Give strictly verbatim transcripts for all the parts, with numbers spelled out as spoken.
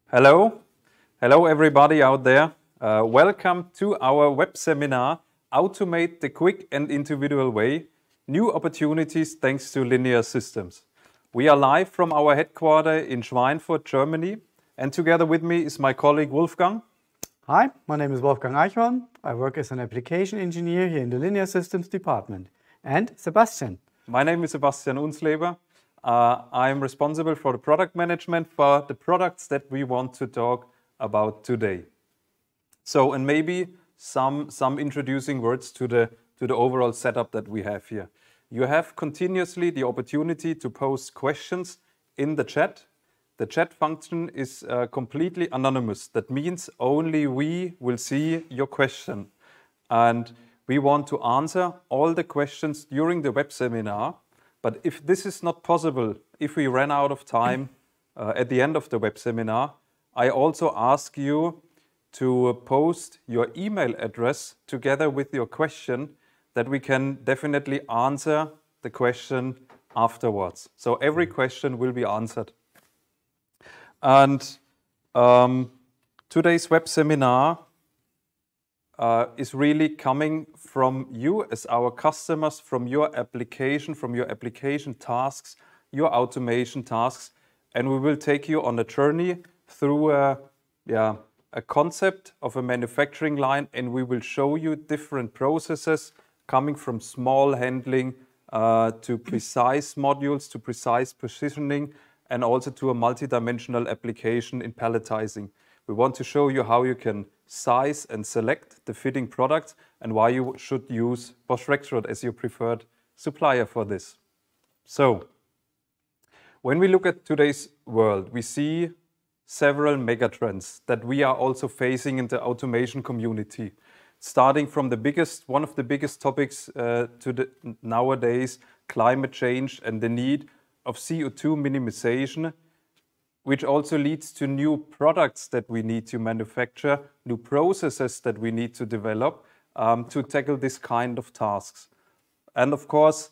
Hello, hello everybody out there. Uh, welcome to our web seminar, Automate the Quick and Individual Way, New Opportunities Thanks to Linear Systems. We are live from our headquarters in Schweinfurt, Germany, and together with me is my colleague Wolfgang. Hi, my name is Wolfgang Eichhorn. I work as an application engineer here in the Linear Systems department. And Sebastian. My name is Sebastian Unsleber. Uh, I'm responsible for the product management for the products that we want to talk about today. So, and maybe some, some introducing words to the, to the overall setup that we have here. You have continuously the opportunity to post questions in the chat. The chat function is uh, completely anonymous. That means only we will see your question. And we want to answer all the questions during the web seminar. But if this is not possible, if we ran out of time uh, at the end of the web seminar, I also ask you to post your email address together with your question that we can definitely answer the question afterwards. So every question will be answered. And um, today's web seminar uh, is really coming from you as our customers, from your application, from your application tasks, your automation tasks, and we will take you on a journey through a, yeah, a concept of a manufacturing line, and we will show you different processes coming from small handling uh, to precise modules, to precise positioning, and also to a multi-dimensional application in palletizing. We want to show you how you can size and select the fitting products and why you should use Bosch Rexroth as your preferred supplier for this. So, when we look at today's world, we see several megatrends that we are also facing in the automation community. Starting from the biggest, one of the biggest topics uh, to the nowadays, climate change and the need of C O two minimization, which also leads to new products that we need to manufacture, new processes that we need to develop um, to tackle this kind of tasks. And of course,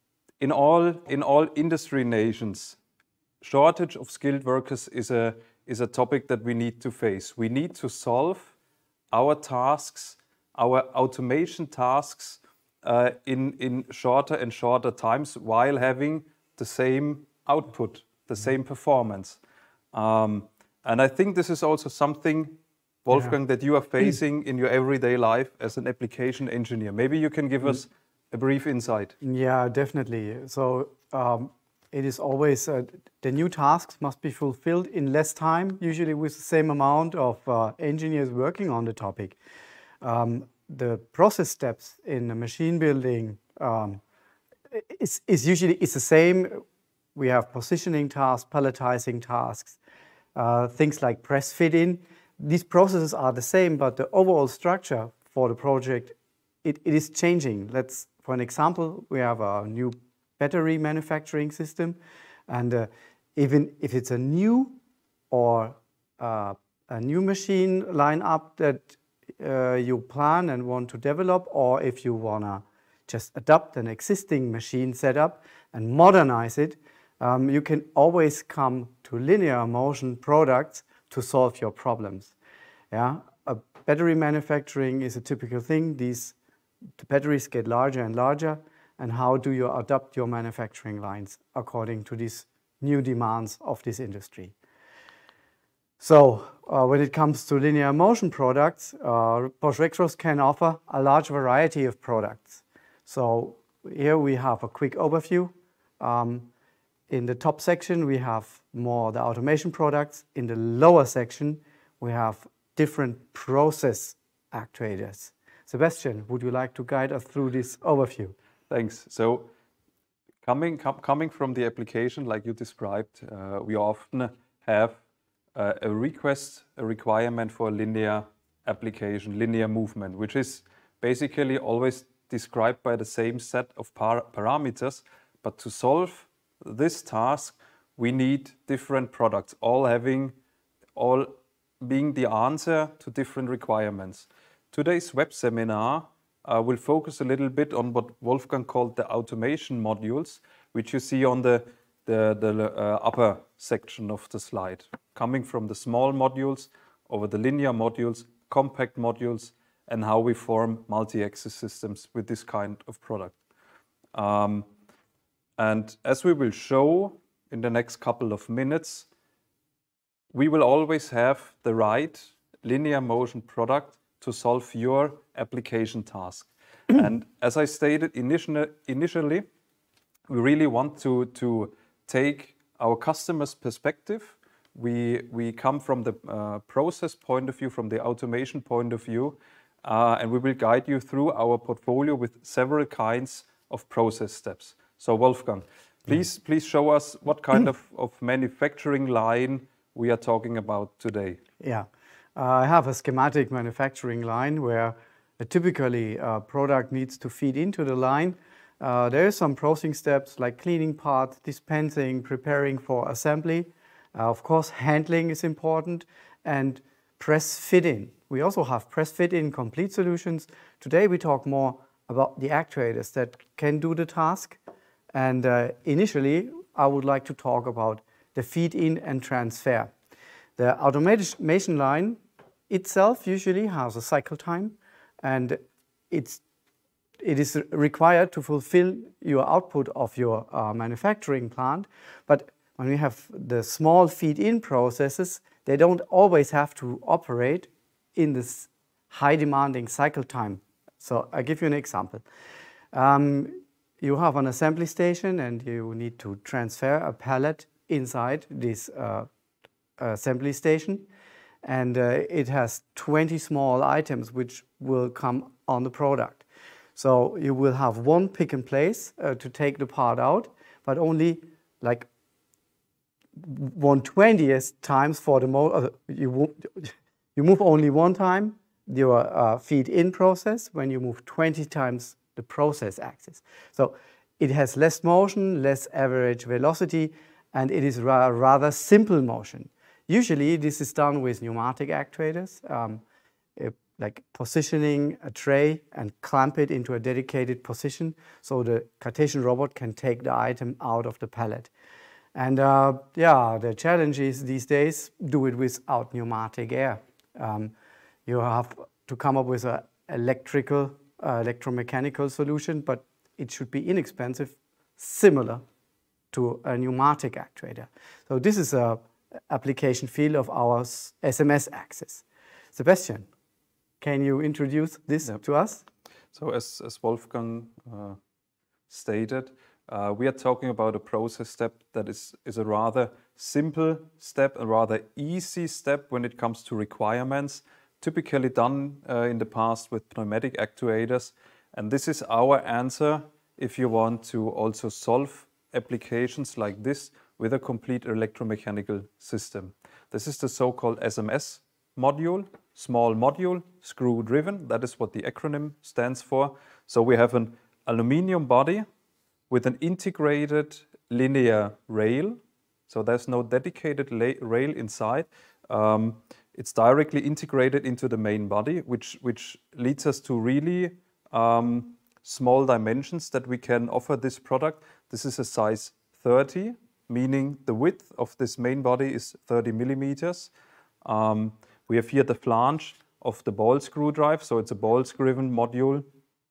in all, in all industry nations, shortage of skilled workers is a, is a topic that we need to face. We need to solve our tasks, our automation tasks uh, in, in shorter and shorter times while having the same output, the same performance. Um, and I think this is also something, Wolfgang, yeah. that you are facing in your everyday life as an application engineer. Maybe you can give mm. us a brief insight. Yeah, definitely. So um, it is always, uh, the new tasks must be fulfilled in less time, usually with the same amount of uh, engineers working on the topic. Um, the process steps in the machine building um, is, is usually is the same. We have positioning tasks, palletizing tasks, uh, things like press fit-in. These processes are the same, but the overall structure for the project, it, it is changing. Let's, for an example, we have a new battery manufacturing system, and uh, even if it's a new or uh, a new machine lineup that uh, you plan and want to develop, or if you wanna just adopt an existing machine setup and modernize it, Um, you can always come to linear motion products to solve your problems. Yeah, a battery manufacturing is a typical thing. These the batteries get larger and larger, and how do you adapt your manufacturing lines according to these new demands of this industry? So, uh, when it comes to linear motion products, uh, Bosch Rexroth can offer a large variety of products. So here we have a quick overview. Um, In the top section, we have more the automation products. In the lower section, we have different process actuators. Sebastian, would you like to guide us through this overview? Thanks. So, coming, com coming from the application, like you described, uh, we often have uh, a request, a requirement for a linear application, linear movement, which is basically always described by the same set of par parameters, but to solve this task, we need different products, all having, all being the answer to different requirements. Today's web seminar uh, will focus a little bit on what Wolfgang called the automation modules, which you see on the, the, the uh, upper section of the slide, coming from the small modules over the linear modules, compact modules, and how we form multi-axis systems with this kind of product. Um, and as we will show in the next couple of minutes, we will always have the right linear motion product to solve your application task. And as I stated initially, initially, we really want to, to take our customer's perspective. We, we come from the uh, process point of view, from the automation point of view, uh, and we will guide you through our portfolio with several kinds of process steps. So Wolfgang, please, please show us what kind of, of manufacturing line we are talking about today. Yeah, uh, I have a schematic manufacturing line where a typically a product needs to feed into the line. Uh, there are some processing steps like cleaning parts, dispensing, preparing for assembly. Uh, of course, handling is important, and press fit in. We also have press fit in complete solutions. Today we talk more about the actuators that can do the task. And uh, initially, I would like to talk about the feed in and transfer. The automation line itself usually has a cycle time, and it's, it is required to fulfill your output of your uh, manufacturing plant. But when we have the small feed-in processes, they don't always have to operate in this high-demanding cycle time. So I'll give you an example. Um, you have an assembly station and you need to transfer a pallet inside this uh, assembly station. And uh, it has twenty small items which will come on the product. So you will have one pick and place uh, to take the part out, but only like one twentieth times for the mo uh, you, you move only one time your uh, feed in process when you move twenty times the process axis. So it has less motion, less average velocity, and it is ra rather simple motion. Usually this is done with pneumatic actuators, um, it, like positioning a tray and clamp it into a dedicated position so the Cartesian robot can take the item out of the pallet. And uh, yeah, the challenge is these days, do it without pneumatic air. Um, you have to come up with an electrical, uh, electromechanical solution, but it should be inexpensive, similar to a pneumatic actuator. So this is a application field of our S M S axis. Sebastian, can you introduce this yep. to us? So as, as Wolfgang uh, stated, uh, we are talking about a process step that is, is a rather simple step, a rather easy step when it comes to requirements, typically done uh, in the past with pneumatic actuators. And this is our answer if you want to also solve applications like this with a complete electromechanical system. This is the so-called S M S module, small module, screw driven. That is what the acronym stands for. So we have an aluminium body with an integrated linear rail. So there's no dedicated rail inside. Um, it's directly integrated into the main body, which, which leads us to really um, small dimensions that we can offer this product. This is a size thirty. Meaning the width of this main body is thirty millimeters. Um, we have here the flange of the ball screw drive, so it's a ball driven module.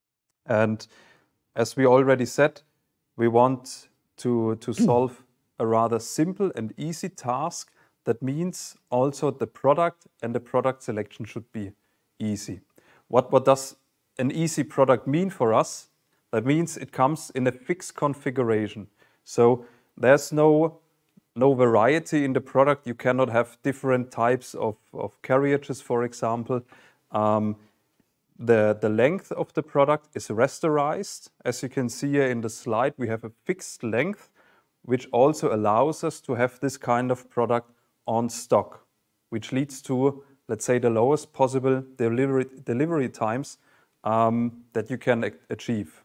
And as we already said, we want to, to solve a rather simple and easy task. That means also the product and the product selection should be easy. What, what does an easy product mean for us? That means it comes in a fixed configuration. So there's no, no variety in the product. You cannot have different types of, of carriages, for example. Um, the, the length of the product is rasterized. As you can see here in the slide, we have a fixed length, which also allows us to have this kind of product on stock, which leads to, let's say, the lowest possible delivery, delivery times um, that you can achieve.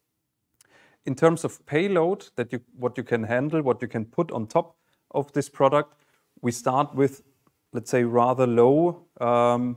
In terms of payload, that you, what you can handle, what you can put on top of this product, we start with, let's say, rather low um,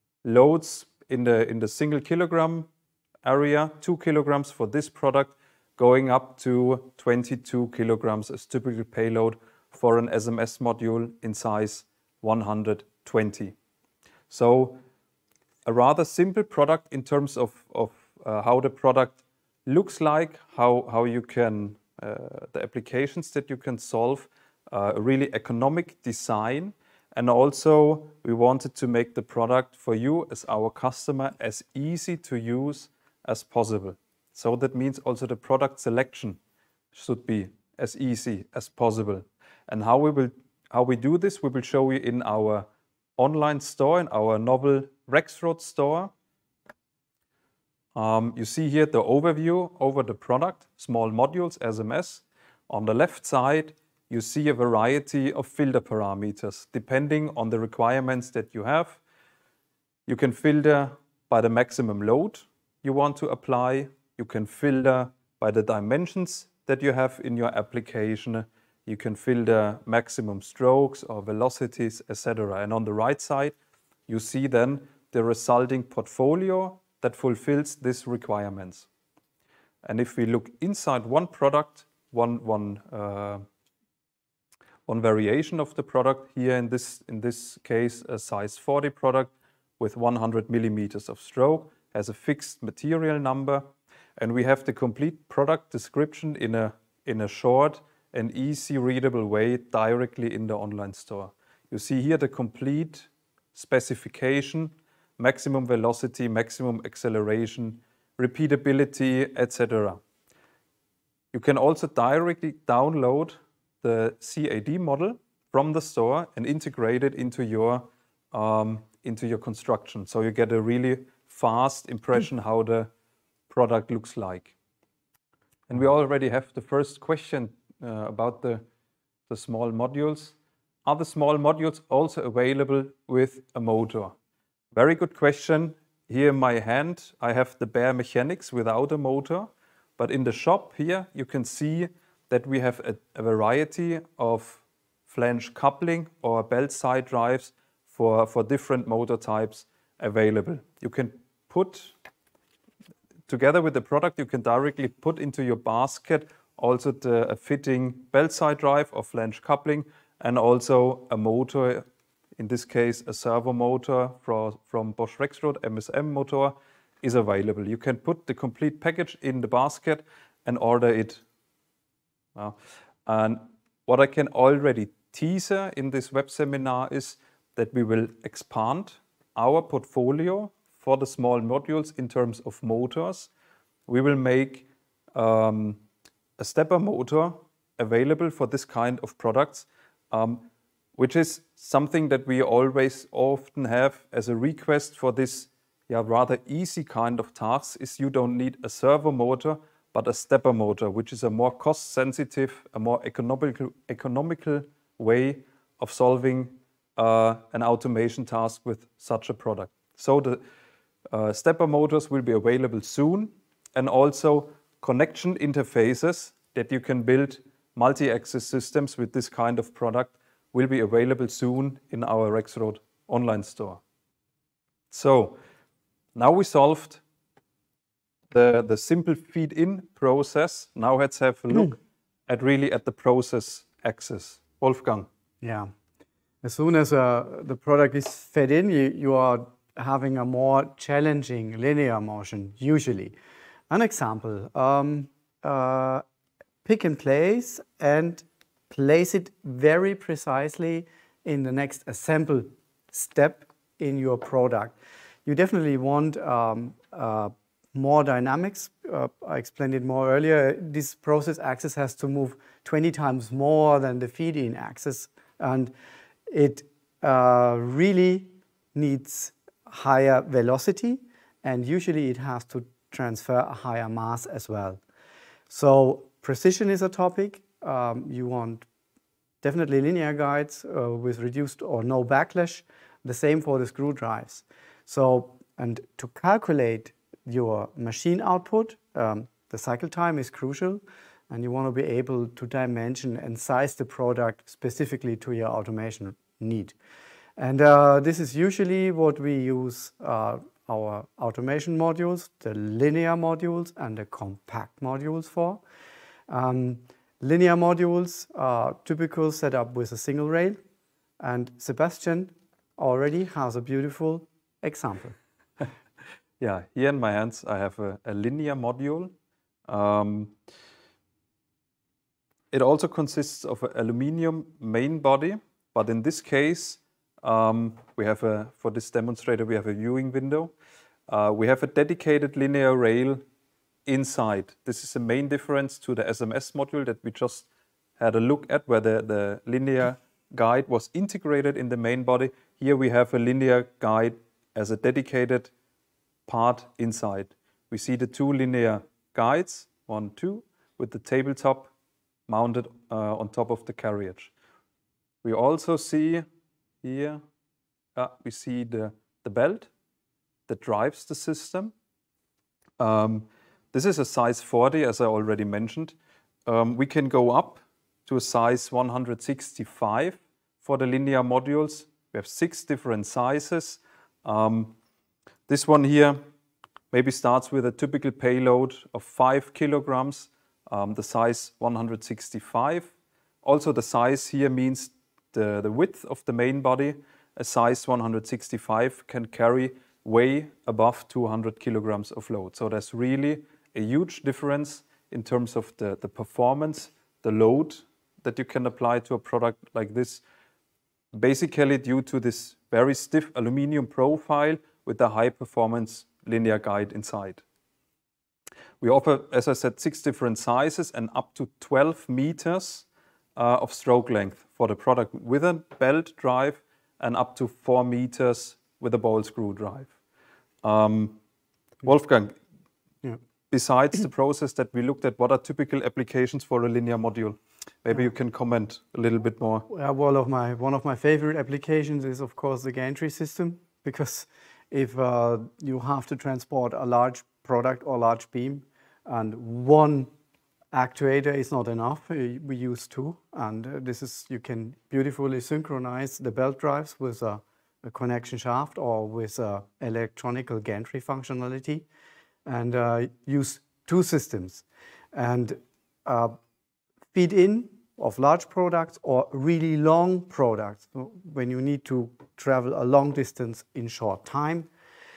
loads in the, in the single kilogram area, two kilograms for this product, going up to twenty-two kilograms as typical payload for an S M S module in size one hundred twenty. So a rather simple product in terms of, of uh, how the product looks like, how, how you can, uh, the applications that you can solve, uh, a really economic design. And also we wanted to make the product for you as our customer as easy to use as possible. So that means also the product selection should be as easy as possible. And how we will, how we do this, we will show you in our online store, in our novel Rexroth store. Um, you see here the overview over the product, small modules, S M S. On the left side, you see a variety of filter parameters depending on the requirements that you have. You can filter by the maximum load you want to apply. You can filter by the dimensions that you have in your application. You can filter maximum strokes or velocities, et cetera. And on the right side, you see then the resulting portfolio that fulfills these requirements. And if we look inside one product, one, one, uh, one variation of the product, here in this, in this case, a size forty product with one hundred millimeters of stroke, has a fixed material number, and we have the complete product description in a, in a short and easy readable way directly in the online store. You see here the complete specification, maximum velocity, maximum acceleration, repeatability, et cetera. You can also directly download the C A D model from the store and integrate it into your, um, into your construction. So you get a really fast impression how the product looks like. And we already have the first question uh, about the, the small modules. Are the small modules also available with a motor? Very good question. Here in my hand, I have the bare mechanics without a motor. But in the shop here, you can see that we have a, a variety of flange coupling or belt side drives for, for different motor types available. You can put, together with the product, you can directly put into your basket also the a fitting belt side drive or flange coupling, and also a motor, in this case a servo motor from, from Bosch Rexroth, M S M motor, is available. You can put the complete package in the basket and order it. Uh, and what I can already teaser in this web seminar is that we will expand our portfolio for the small modules in terms of motors. We will make um, a stepper motor available for this kind of products, um, which is something that we always often have as a request for this yeah, rather easy kind of tasks, is you don't need a servo motor, but a stepper motor, which is a more cost-sensitive, a more economical, economical way of solving uh, an automation task with such a product. So the uh, stepper motors will be available soon, and also connection interfaces that you can build multi-axis systems with this kind of product will be available soon in our Rexroth online store. So now we solved the, the simple feed-in process. Now let's have a look at really at the process axis. Wolfgang. Yeah. As soon as uh, the product is fed in, you, you are having a more challenging linear motion, usually. An example, um, uh, pick and place and place it very precisely in the next assemble step in your product. You definitely want um, uh, more dynamics. Uh, I explained it more earlier. This process axis has to move twenty times more than the feed-in axis, and it uh, really needs higher velocity, and usually it has to transfer a higher mass as well. So precision is a topic. Um, you want definitely linear guides uh, with reduced or no backlash. The same for the screw drives. So, and to calculate your machine output, um, the cycle time is crucial, and you want to be able to dimension and size the product specifically to your automation need. And uh, this is usually what we use uh, our automation modules, the linear modules and the compact modules for. Um, linear modules are typical setup with a single rail, and Sebastian already has a beautiful example. Yeah, here in my hands I have a, a linear module. Um, it also consists of an aluminium main body, but in this case um, we have a, for this demonstrator we have a viewing window. Uh, we have a dedicated linear rail inside. This is the main difference to the S M S module that we just had a look at, where the, the linear guide was integrated in the main body. Here we have a linear guide as a dedicated part inside. We see the two linear guides, one, two, with the tabletop mounted uh, on top of the carriage. We also see here, uh, we see the, the belt that drives the system. Um, this is a size forty, as I already mentioned. Um, we can go up to a size one hundred sixty-five for the linear modules. We have six different sizes. Um, this one here maybe starts with a typical payload of five kilograms, um, the size one hundred sixty-five. Also the size here means the, the width of the main body. A size one hundred sixty-five can carry way above two hundred kilograms of load. So there's really a huge difference in terms of the, the performance, the load that you can apply to a product like this, basically due to this very stiff aluminum profile with the high performance linear guide inside. We offer, as I said, six different sizes and up to twelve meters uh, of stroke length for the product with a belt drive, and up to four meters with a ball screw drive. Um, Wolfgang, yeah. Besides the process that we looked at, what are typical applications for a linear module? Maybe you can comment a little bit more. Well, one of my one of my favorite applications is, of course, the gantry system, because if uh, you have to transport a large product or large beam, and one actuator is not enough, we use two, and uh, this is you can beautifully synchronize the belt drives with a, a connection shaft or with a electromechanical gantry functionality, and uh, use two systems, and uh, feed in of large products or really long products when you need to travel a long distance in short time.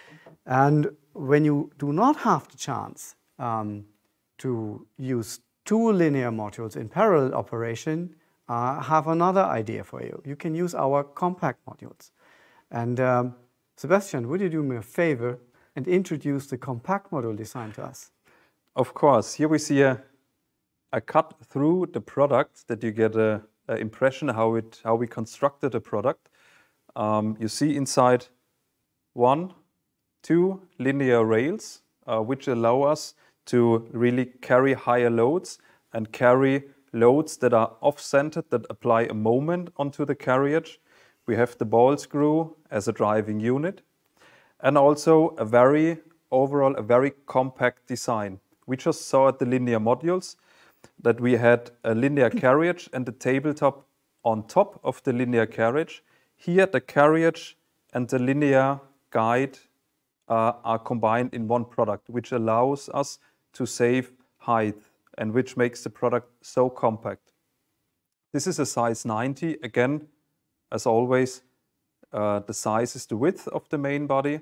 And when you do not have the chance um, to use two linear modules in parallel operation, I uh, have another idea for you. You can use our compact modules. And um, Sebastian, would you do me a favor and introduce the compact module design to us? Of course. Here we see a I cut through the product that you get a, a impression how it how we constructed a product. Um, you see inside one, two linear rails, uh, which allow us to really carry higher loads and carry loads that are off-centered, that apply a moment onto the carriage. We have the ball screw as a driving unit, and also a very overall a very compact design. We just saw at the linear modules that we had a linear carriage and the tabletop on top of the linear carriage. Here the carriage and the linear guide uh, are combined in one product, which allows us to save height and which makes the product so compact. This is a size ninety. Again, as always, uh, the size is the width of the main body.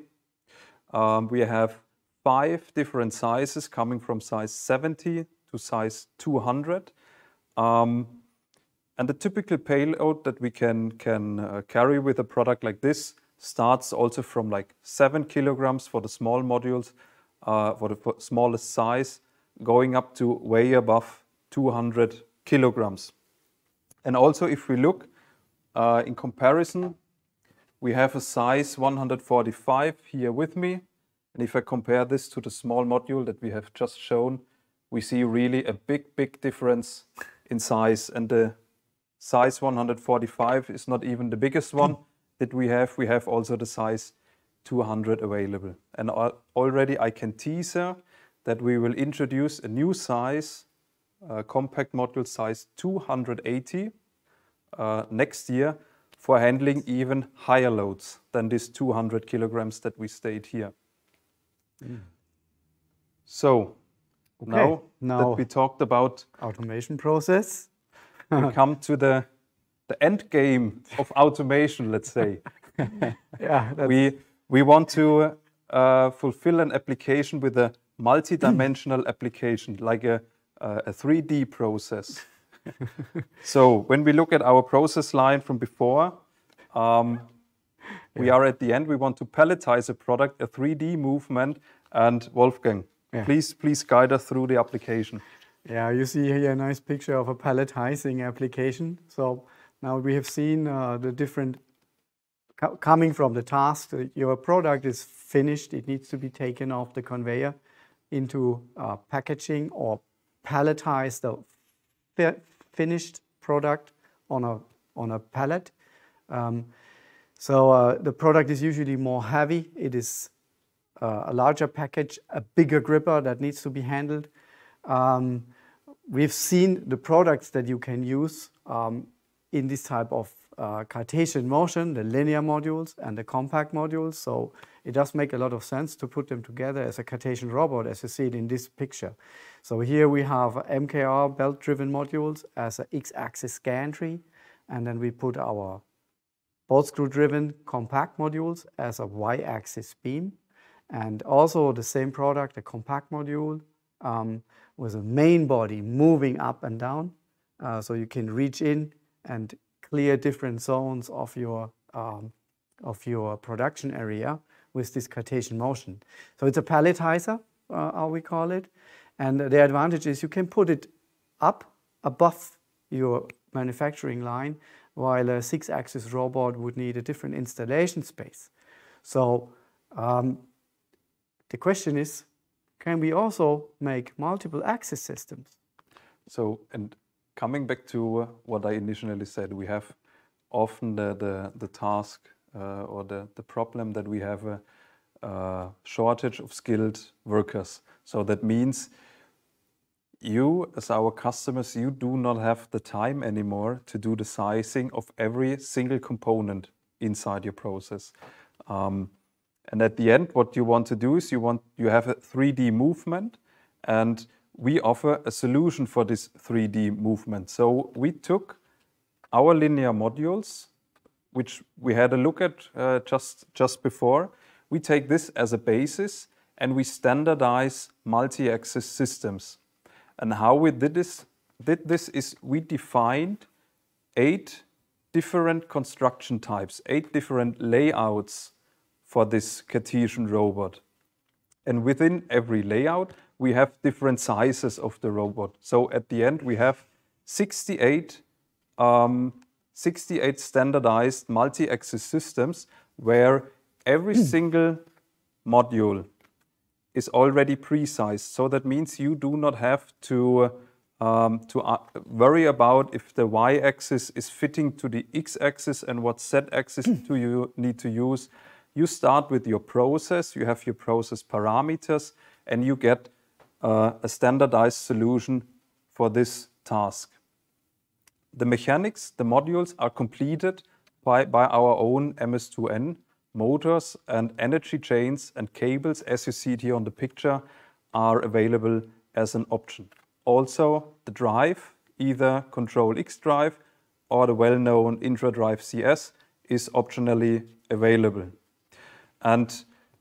Um, we have five different sizes coming from size seventy to size two hundred. Um, and the typical payload that we can, can uh, carry with a product like this starts also from like seven kilograms for the small modules, uh, for the smallest size, going up to way above two hundred kilograms. And also if we look uh, in comparison, we have a size one hundred forty-five here with me. And if I compare this to the small module that we have just shown, we see really a big, big difference in size. And the size one hundred forty-five is not even the biggest one that we have. We have also the size two hundred available. And already I can teaser that we will introduce a new size, uh, compact module size two hundred eighty uh, next year for handling even higher loads than this two hundred kilograms that we state here. Mm. So, okay. now, now that we talked about automation process, we come to the, the end game of automation, let's say. yeah, that's... we, we want to uh, fulfill an application with a multi-dimensional application, like a, uh, a three D process. So when we look at our process line from before, um, we yeah. are at the end. We want to palletize a product, a three D movement. And Wolfgang, yeah. please, please guide us through the application. Yeah, you see here a nice picture of a palletizing application. So now we have seen uh, the different co coming from the task. Your product is finished. It needs to be taken off the conveyor into uh, packaging or palletize the fi finished product on a on a pallet. Um, so uh, the product is usually more heavy. It is uh, a larger package, a bigger gripper that needs to be handled. Um, we've seen the products that you can use um, in this type of uh, Cartesian motion, the linear modules and the compact modules. So it does make a lot of sense to put them together as a Cartesian robot, as you see it in this picture. So here we have M K R belt-driven modules as an X-axis gantry, and then we put our bolt screw-driven compact modules as a Y-axis beam, and also the same product, a compact module um, with a main body moving up and down, uh, so you can reach in and clear different zones of your um, of your production area with this Cartesian motion. So it's a palletizer, uh, how we call it, and the advantage is you can put it up above your manufacturing line, while a six-axis robot would need a different installation space. So um, the question is, can we also make multiple axis systems? So, and coming back to uh, what I initially said, we have often the, the, the task uh, or the, the problem that we have a, a shortage of skilled workers. So that means you, as our customers, you do not have the time anymore to do the sizing of every single component inside your process. Um, and at the end, what you want to do is you want you have a three D movement, and we offer a solution for this three D movement. So we took our linear modules, which we had a look at uh, just, just before. We take this as a basis and we standardize multi-axis systems. And how we did this, did this is we defined eight different construction types, eight different layouts for this Cartesian robot. And within every layout, we have different sizes of the robot. So at the end, we have sixty-eight, um, sixty-eight standardized multi-axis systems where every single module is already pre-sized. So that means you do not have to, um, to uh, worry about if the y-axis is fitting to the x-axis and what z-axis do you need to use. You start with your process, you have your process parameters, and you get uh, a standardized solution for this task. The mechanics, the modules are completed by, by our own M S two N. Motors and energy chains and cables, as you see it here on the picture, are available as an option. Also, the drive, either Control X drive or the well-known Intradrive C S, is optionally available. And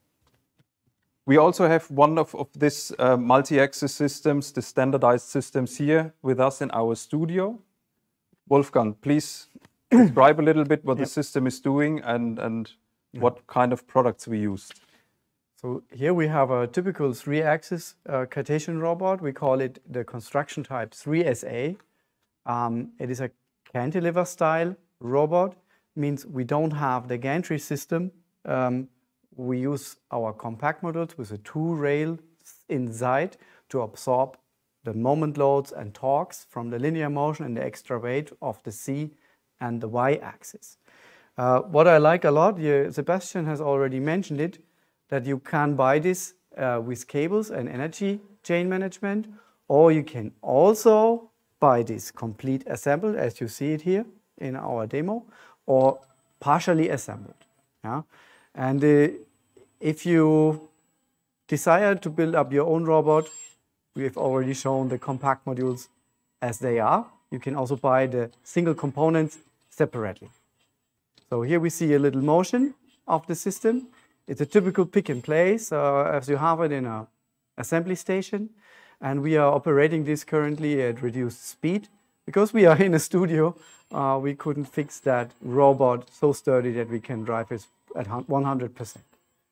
we also have one of, of these uh, multi-axis systems, the standardized systems here with us in our studio. Wolfgang, please describe a little bit what yep. the system is doing and, and what kind of products we used. So here we have a typical three-axis uh, Cartesian robot. We call it the construction type three S A. Um, it is a cantilever-style robot. Means we don't have the gantry system. Um, we use our compact modules with a two-rail inside to absorb the moment loads and torques from the linear motion and the extra weight of the Z and the Y-axis. Uh, what I like a lot, here, Sebastian has already mentioned it, that you can buy this uh, with cables and energy chain management, or you can also buy this complete assembled, as you see it here in our demo, or partially assembled. Yeah? And uh, if you desire to build up your own robot, we have already shown the compact modules as they are. You can also buy the single components separately. So here we see a little motion of the system. It's a typical pick and place uh, as you have it in an assembly station. And we are operating this currently at reduced speed. Because we are in a studio, uh, we couldn't fix that robot so sturdy that we can drive it at one hundred percent.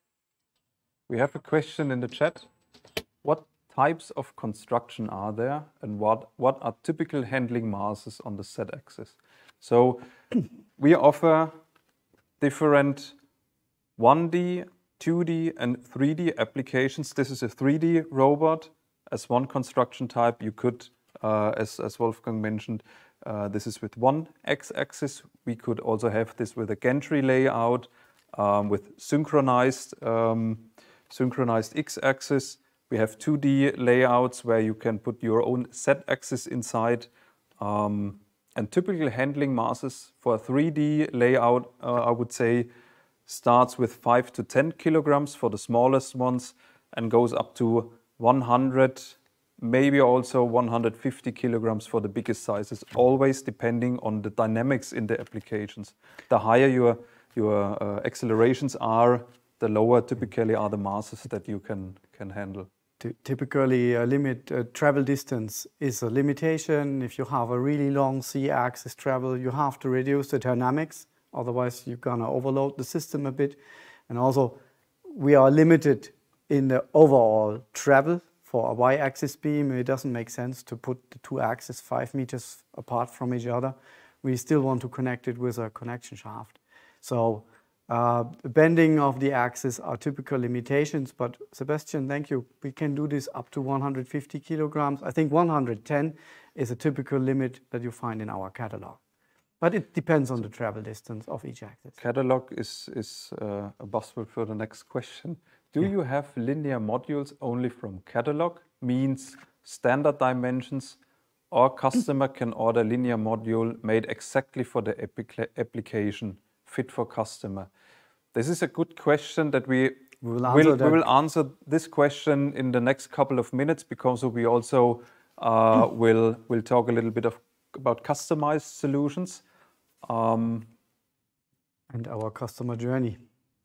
We have a question in the chat. What types of construction are there, and what, what are typical handling masses on the Z-axis? So we offer different one D, two D and three D applications. This is a three D robot as one construction type. You could, uh, as, as Wolfgang mentioned, uh, this is with one X-axis. We could also have this with a gantry layout um, with synchronized, um, synchronized X-axis. We have two D layouts where you can put your own Z-axis inside. Um, and typical handling masses for a three D layout, uh, I would say, starts with five to ten kilograms for the smallest ones and goes up to one hundred, maybe also one hundred fifty kilograms for the biggest sizes, always depending on the dynamics in the applications. The higher your, your uh, accelerations are, the lower typically are the masses that you can, can handle. Typically, a limit uh, travel distance is a limitation. If you have a really long Z-axis travel, you have to reduce the dynamics. Otherwise, you're gonna overload the system a bit. And also, we are limited in the overall travel. For a Y-axis beam, it doesn't make sense to put the two axes five meters apart from each other. We still want to connect it with a connection shaft. So, uh, bending of the axis are typical limitations, but Sebastian, thank you. We can do this up to one hundred fifty kilograms. I think one hundred ten is a typical limit that you find in our catalog. But it depends on the travel distance of each axis. Catalog is, is uh, a buzzword for the next question. Do yeah. you have linear modules only from catalog? Means standard dimensions, or customer can order linear module made exactly for the application, fit for customer? This is a good question that we we will answer, will, that. We will answer this question in the next couple of minutes, because we also uh, will, will talk a little bit of, about customized solutions. Um, and our customer journey.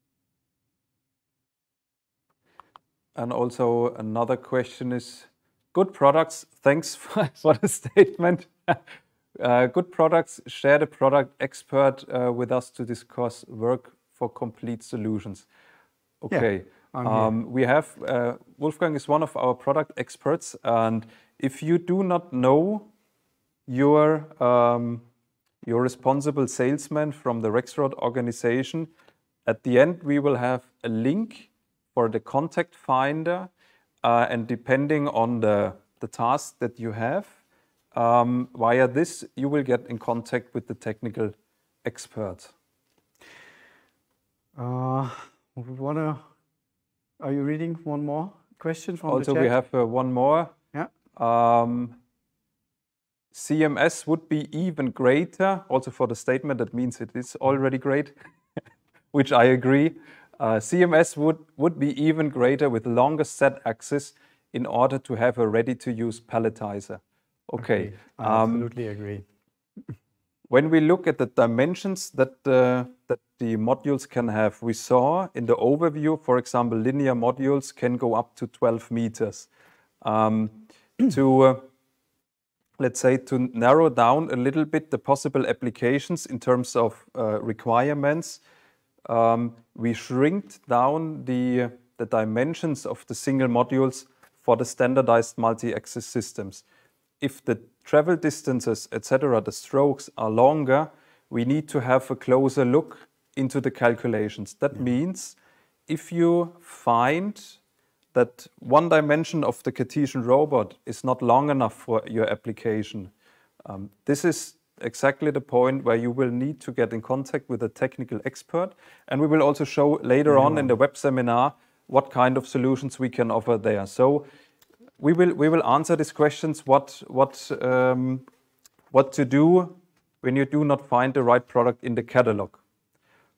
And also another question is, good products, thanks for, for the statement. uh, good products, share the product expert uh, with us to discuss work for complete solutions. Okay, yeah, um, we have, uh, Wolfgang is one of our product experts, and if you do not know your um, your responsible salesman from the Rexroth organization, at the end we will have a link for the contact finder, uh, and depending on the, the task that you have, um, via this you will get in contact with the technical expert. Uh, we wanna, are you reading one more question from also, the chat? Also we have uh, one more. Yeah. Um, C M S would be even greater, also for the statement, that means it is already great, which I agree. Uh, C M S would, would be even greater with longer Z-axis in order to have a ready-to-use palletizer. Okay. okay. I um, absolutely agree. When we look at the dimensions that, uh, that the modules can have, we saw in the overview, for example, linear modules can go up to twelve meters. Um, to, uh, let's say, to narrow down a little bit the possible applications in terms of uh, requirements, um, we shrinked down the, the dimensions of the single modules for the standardized multi-axis systems. If the travel distances, et cetera, the strokes are longer, we need to have a closer look into the calculations. That yeah. means if you find that one dimension of the Cartesian robot is not long enough for your application, um, this is exactly the point where you will need to get in contact with a technical expert. And we will also show later yeah. on in the web seminar what kind of solutions we can offer there. So we will we will answer these questions, what what um, what to do when you do not find the right product in the catalog.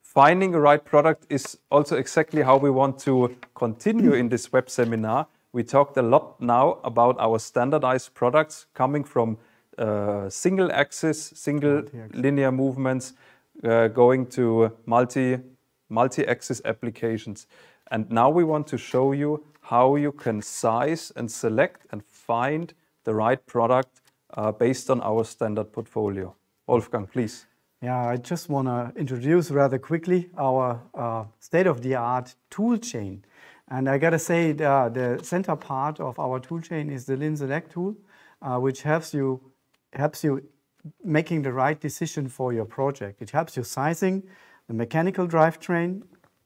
finding a right product is also exactly how we want to continue in this web seminar. We talked a lot now about our standardized products coming from uh, single axis, single linear movements, uh, going to multi, multi-axis applications. And now we want to show you how you can size and select and find the right product uh, based on our standard portfolio. Wolfgang, please. Yeah, I just want to introduce rather quickly our uh, state-of-the-art tool chain. And I got to say, the, the center part of our tool chain is the Lean Select tool, uh, which helps you, helps you making the right decision for your project. It helps you sizing the mechanical drivetrain,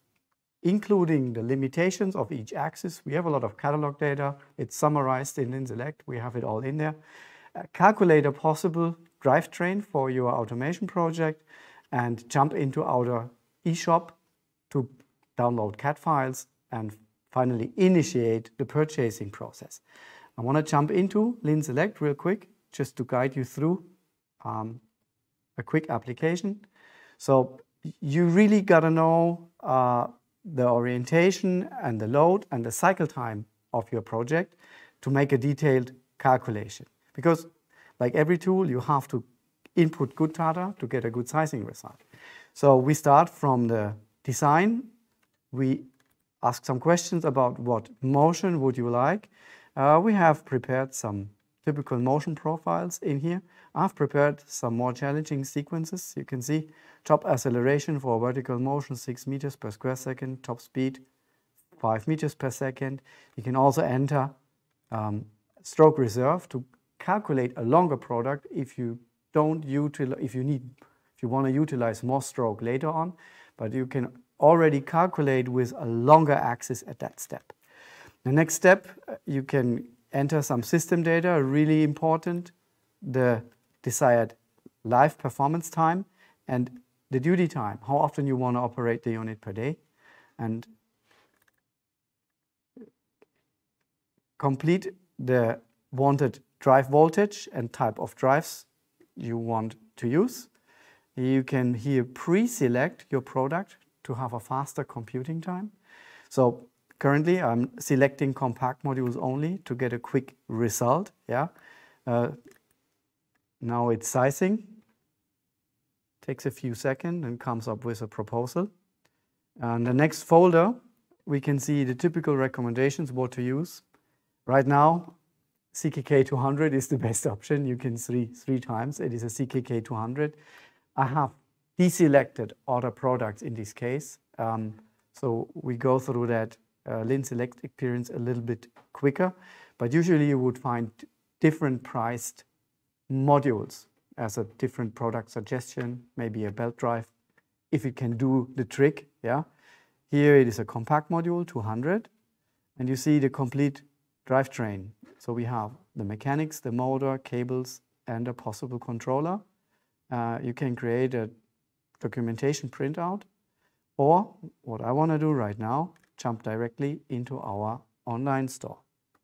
including the limitations of each axis. We have a lot of catalog data. It's summarized in Lean Select. We have it all in there. Uh, calculate a possible drivetrain for your automation project and jump into our eShop to download C A D files and finally initiate the purchasing process. I want to jump into Lean Select real quick just to guide you through um, a quick application. So you really got to know uh, the orientation and the load and the cycle time of your project to make a detailed calculation. Because like every tool, you have to input good data to get a good sizing result. So we start from the design. We ask some questions about what motion would you like. Uh, we have prepared some typical motion profiles in here. I've prepared some more challenging sequences. You can see top acceleration for vertical motion, six meters per square second, top speed, five meters per second. You can also enter um, stroke reserve to calculate a longer product if you don't utilize, if you need, if you want to utilize more stroke later on, but you can already calculate with a longer axis at that step. The next step, you can enter some system data, really important, the desired live performance time and the duty time, how often you want to operate the unit per day, and complete the wanted drive voltage and type of drives you want to use. You can here pre-select your product to have a faster computing time. So currently I'm selecting compact modules only to get a quick result. Yeah. Uh, now it's sizing. Takes a few seconds and comes up with a proposal. And the next folder, we can see the typical recommendations, what to use. Right now, C K K two hundred is the best option. You can see three times. It is a C K K two hundred. I have deselected other products in this case. Um, so we go through that uh, Lean Select experience a little bit quicker. But usually you would find different priced modules as a different product suggestion, maybe a belt drive, if it can do the trick. Yeah. Here it is a compact module, two hundred. And you see the complete drivetrain. So we have the mechanics, the motor, cables, and a possible controller. Uh, you can create a documentation printout, or what I want to do right now, jump directly into our online store.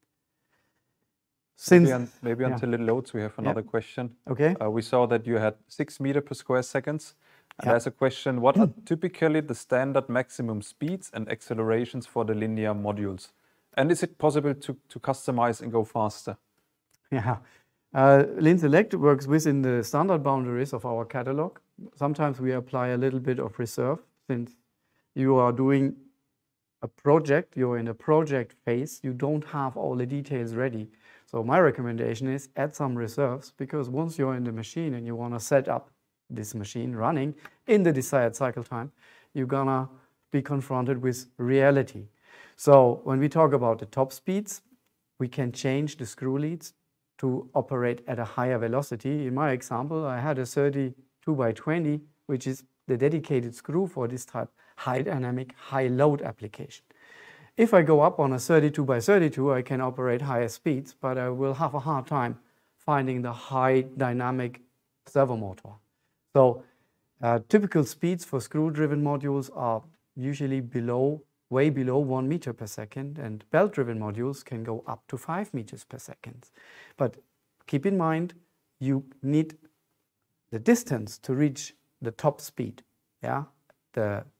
Since, maybe un maybe yeah. until it loads, we have another yeah. question. Okay. Uh, we saw that you had six meter per square seconds. And yeah. there's a question, what are typically the standard maximum speeds and accelerations for the linear modules? And is it possible to, to customize and go faster? Yeah, uh, Lean Select works within the standard boundaries of our catalog. Sometimes we apply a little bit of reserve since you are doing a project, you're in a project phase, you don't have all the details ready. So my recommendation is add some reserves, because once you're in the machine and you want to set up this machine running in the desired cycle time, you're gonna be confronted with reality. So when we talk about the top speeds, we can change the screw leads to operate at a higher velocity. In my example, I had a thirty-two by twenty, which is the dedicated screw for this type high dynamic, high load application. If I go up on a thirty-two by thirty-two, I can operate higher speeds, but I will have a hard time finding the high dynamic servo motor. So uh, typical speeds for screw-driven modules are usually below way below one meter per second, and belt-driven modules can go up to five meters per second. But keep in mind, you need the distance to reach the top speed. Yeah, the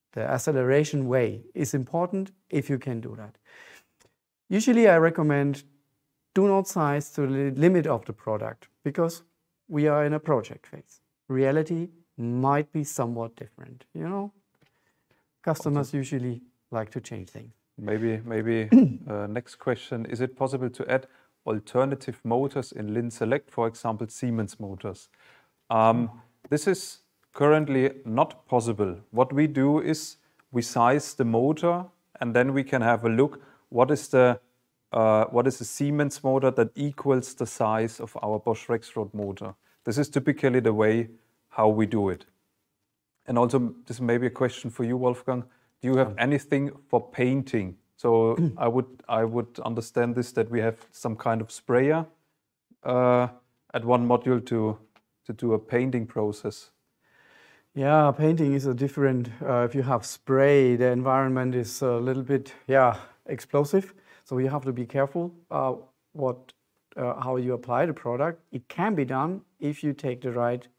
the acceleration way is important if you can do that. Usually I recommend do not size to the limit of the product because we are in a project phase. Reality might be somewhat different, you know. Customers usually like to change things. Maybe, maybe uh, next question, is it possible to add alternative motors in Lin Select, for example, Siemens motors? Um, this is currently not possible. What we do is we size the motor and then we can have a look what is the uh, what is the Siemens motor that equals the size of our Bosch Rexroth motor. This is typically the way how we do it. And also, this may be a question for you, Wolfgang. Do you have anything for painting? So I would I would understand this that we have some kind of sprayer uh, at one module to to do a painting process. Yeah, painting is a different. Uh, if you have spray, the environment is a little bit yeah explosive. So you have to be careful uh, what uh, how you apply the product. It can be done if you take the right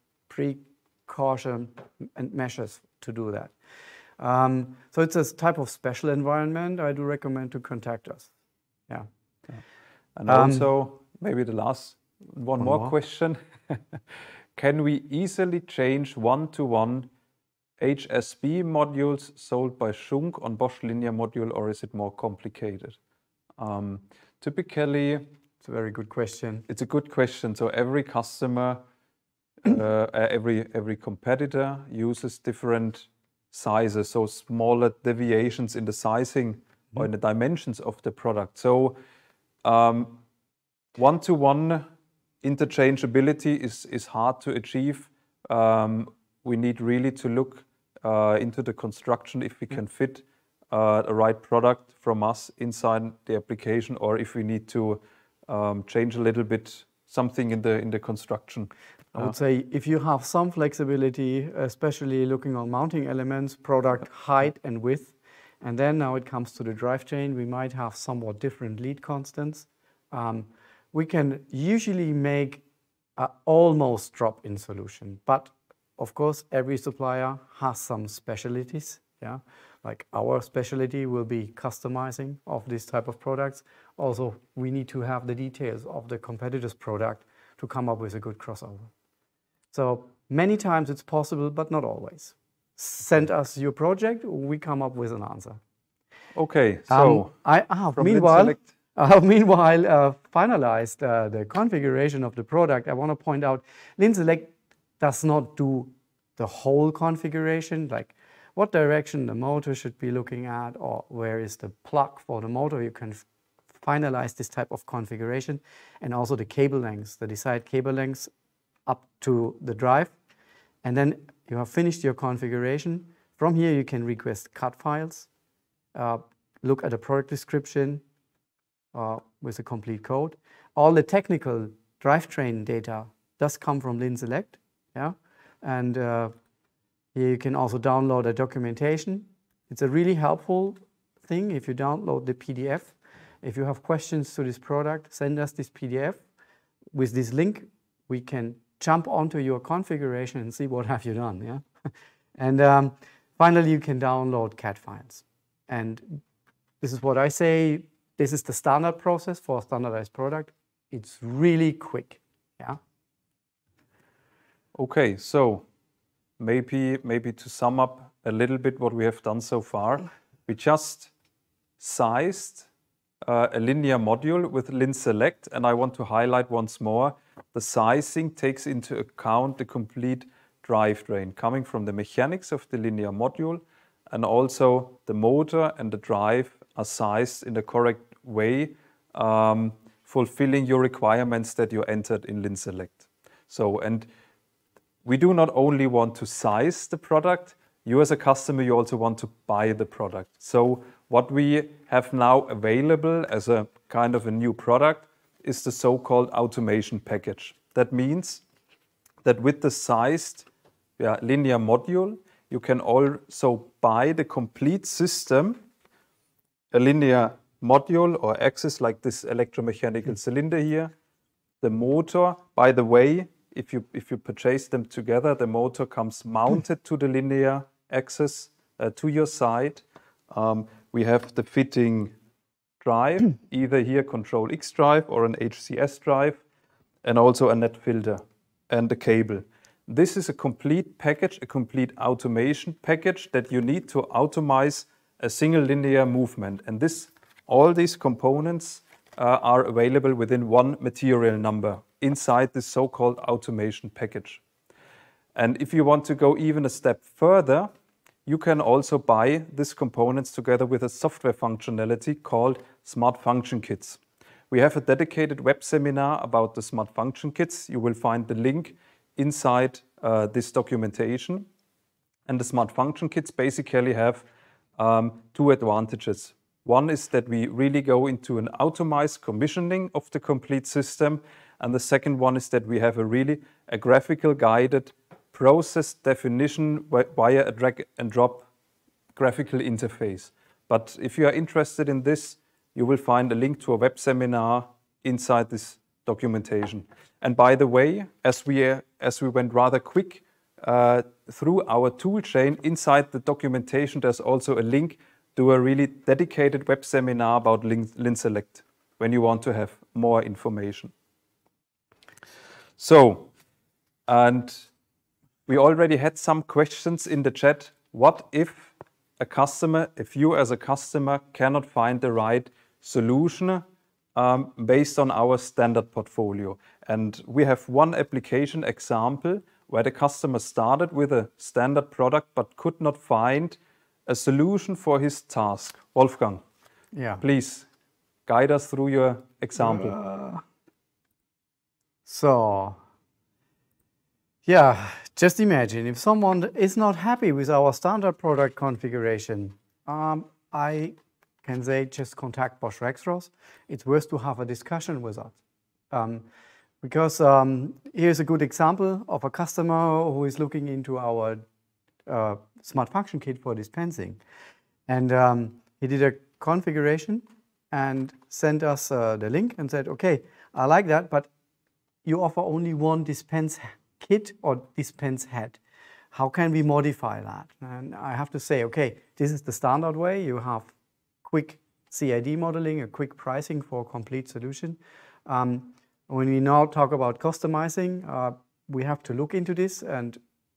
precaution and measures to do that. Um, so it's a type of special environment. I do recommend to contact us. Yeah. Okay. And Um, also, maybe the last, one, one more, more. question. Can we easily change one-to-one H S B modules sold by Schunk on Bosch linear module, or is it more complicated? Um, typically, It's a very good question. it's a good question. So every customer, uh, every every competitor uses different sizes, so smaller deviations in the sizing or in the dimensions of the product. So um, one-to-one interchangeability is, is hard to achieve. Um, we need really to look uh, into the construction if we can fit uh, a right product from us inside the application, or if we need to um, change a little bit something in the in the construction. I would say if you have some flexibility, especially looking on mounting elements, product height and width, and then now it comes to the drivetrain, we might have somewhat different lead constants. Um, we can usually make an almost drop-in solution, but of course every supplier has some specialties. Yeah, like our specialty will be customizing of this type of products. Also, we need to have the details of the competitor's product to come up with a good crossover. So many times it's possible, but not always. Send us your project, we come up with an answer. Okay, so um, I have from meanwhile, Select- I have meanwhile uh, finalized uh, the configuration of the product. I want to point out, Lin Select does not do the whole configuration, like what direction the motor should be looking at, or where is the plug for the motor. You can finalize this type of configuration, and also the cable lengths, the desired cable lengths up to the drive. And then you have finished your configuration. From here you can request cut files, uh, look at the product description uh, with a complete code. All the technical drivetrain data does come from Lin Select, yeah? And uh, here you can also download a documentation. It's a really helpful thing if you download the P D F. If you have questions to this product, send us this P D F. With this link, we can jump onto your configuration and see what have you done. Yeah, and um, finally, you can download C A D files. And this is what I say. This is the standard process for a standardized product. It's really quick. Yeah. Okay, so maybe maybe to sum up a little bit what we have done so far, we just sized uh, a linear module with Lin Select, and I want to highlight once more, the sizing takes into account the complete drivetrain coming from the mechanics of the linear module, and also the motor and the drive are sized in the correct way, um, fulfilling your requirements that you entered in Lin Select. So, and we do not only want to size the product, you as a customer, you also want to buy the product. So what we have now available as a kind of a new product is the so-called automation package. That means that with the sized yeah, linear module, you can also buy the complete system, a linear module or axis like this electromechanical cylinder here, the motor. By the way, if you, if you purchase them together, the motor comes mounted to the linear axis uh, to your side. Um, we have the fitting drive, either here Control X drive or an H C S drive, and also a net filter and a cable. This is a complete package, a complete automation package that you need to automize a single linear movement. And this, all these components uh, are available within one material number inside this so-called automation package. And if you want to go even a step further, you can also buy these components together with a software functionality called Smart Function Kits. We have a dedicated web seminar about the Smart Function Kits. You will find the link inside uh, this documentation. And the Smart Function Kits basically have um, two advantages. One is that we really go into an automized commissioning of the complete system. And the second one is that we have a really a graphical guided process definition via a drag and drop graphical interface. But if you are interested in this, you will find a link to a web seminar inside this documentation. And by the way, as we, uh, as we went rather quick uh, through our tool chain, inside the documentation there's also a link to a really dedicated web seminar about LinSelect when you want to have more information. So, and we already had some questions in the chat. What if a customer, if you as a customer cannot find the right solution um, based on our standard portfolio? And we have one application example where the customer started with a standard product but could not find a solution for his task. Wolfgang, yeah, please guide us through your example. Uh, so, yeah, just imagine if someone is not happy with our standard product configuration, um, I can say just contact Bosch Rexroth. It's worth to have a discussion with us. Um, because um, here's a good example of a customer who is looking into our uh, Smart Function Kit for dispensing. And um, he did a configuration and sent us uh, the link and said, okay, I like that, but you offer only one dispense kit or dispense head. How can we modify that? And I have to say, okay, this is the standard way. You have quick C A D modeling, a quick pricing for a complete solution. Um, when we now talk about customizing, uh, we have to look into this and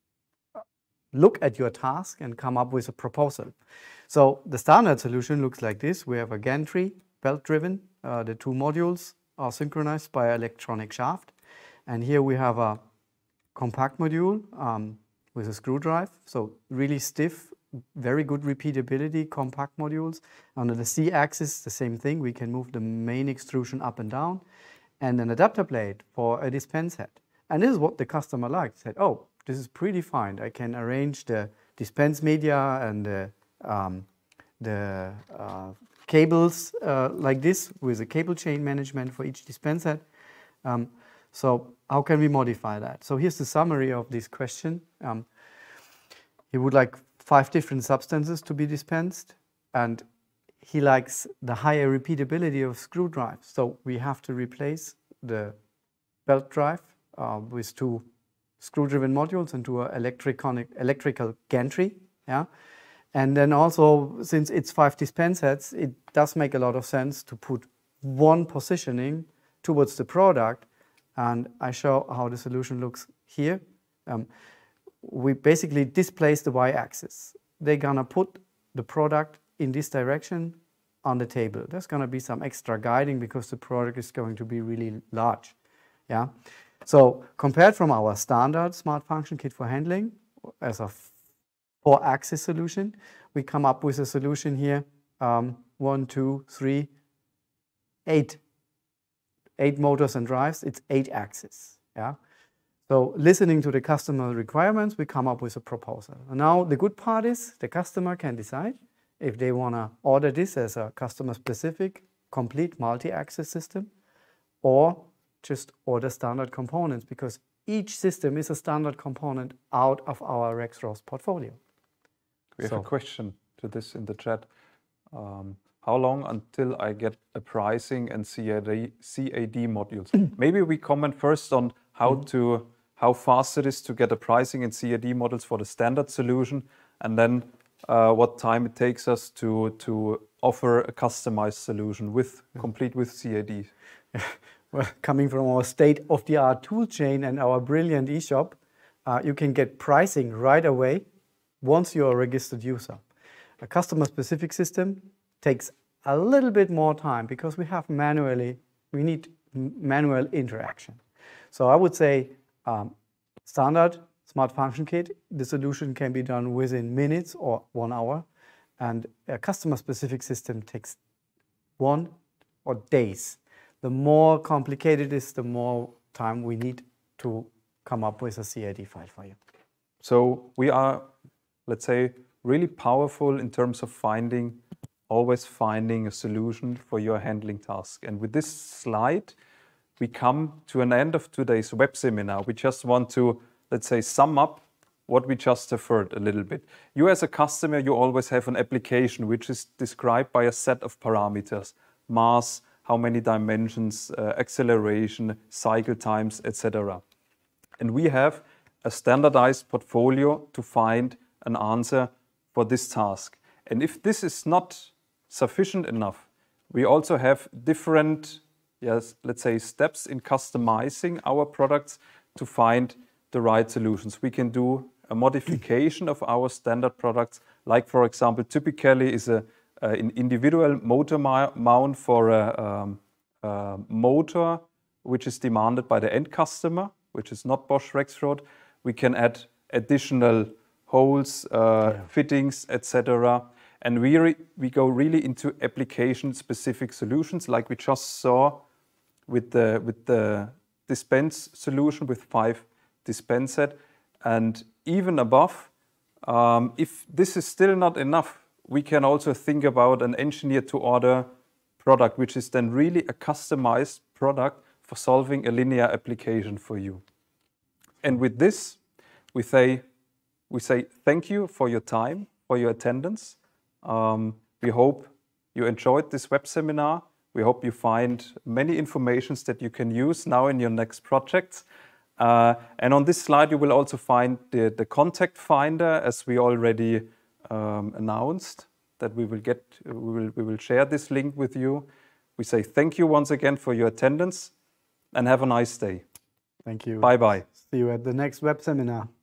look at your task and come up with a proposal. So the standard solution looks like this. We have a gantry, belt-driven. Uh, the two modules are synchronized by an electronic shaft. And here we have a compact module um, with a screw drive. So really stiff, very good repeatability, compact modules. On the Z-axis, the same thing. We can move the main extrusion up and down. And an adapter plate for a dispense head. And this is what the customer liked. Said, oh, this is predefined. I can arrange the dispense media and the, um, the uh, cables uh, like this with a cable chain management for each dispense head. Um, so how can we modify that? So here's the summary of this question. Um, he would like five different substances to be dispensed, and he likes the higher repeatability of screw drives. So we have to replace the belt drive uh, with two screw-driven modules into an electrical gantry. Yeah? And then also, since it's five dispense heads, it does make a lot of sense to put one positioning towards the product. And I show how the solution looks here. Um, we basically displace the y-axis. They're gonna put the product in this direction on the table. There's gonna be some extra guiding because the product is going to be really large. Yeah. So compared from our standard Smart Function Kit for handling as a four-axis solution, we come up with a solution here, um, one, two, three, eight. Eight motors and drives, it's eight axes. Yeah? So listening to the customer requirements, we come up with a proposal. And now the good part is the customer can decide if they want to order this as a customer-specific, complete multi-axis system, or just order standard components, because each system is a standard component out of our Rexroth portfolio. We have so. a question to this in the chat. Um, how long until I get a pricing and C A D, C A D modules? Maybe we comment first on how mm-hmm. to how fast it is to get a pricing and C A D models for the standard solution, and then uh, what time it takes us to, to offer a customized solution with complete with C A D. Well, coming from our state-of-the-art tool chain and our brilliant e-shop, uh, you can get pricing right away once you're a registered user. A customer-specific system takes a little bit more time because we have manually, we need manual interaction. So I would say um, standard Smart Function Kit, the solution can be done within minutes or one hour, and a customer-specific system takes one or days. The more complicated it is, the more time we need to come up with a C A D file for you. So we are, let's say, really powerful in terms of finding, always finding a solution for your handling task. And with this slide, we come to an end of today's web seminar. We just want to, let's say, sum up what we just have heard a little bit. You as a customer, you always have an application which is described by a set of parameters: mass, how many dimensions, uh, acceleration, cycle times, et cetera. And we have a standardized portfolio to find an answer for this task. And if this is not sufficient enough, we also have different, yes, let's say, steps in customizing our products to find the right solutions. We can do a modification of our standard products, like, for example, typically is a Uh, an individual motor mount for a, um, a motor which is demanded by the end customer, which is not Bosch Rexroth. We can add additional holes, uh, yeah. fittings, et cetera. And we, re we go really into application-specific solutions, like we just saw with the, with the dispense solution with five dispense set. And even above, um, if this is still not enough, we can also think about an engineer-to-order product, which is then really a customized product for solving a linear application for you. And with this, we say, we say thank you for your time, for your attendance. Um, we hope you enjoyed this web seminar. We hope you find many informations that you can use now in your next projects. Uh, and on this slide, you will also find the, the contact finder, as we already Um, announced that we will get, we will, we will share this link with you. We say thank you once again for your attendance and have a nice day. Thank you. Bye bye. See you at the next web seminar.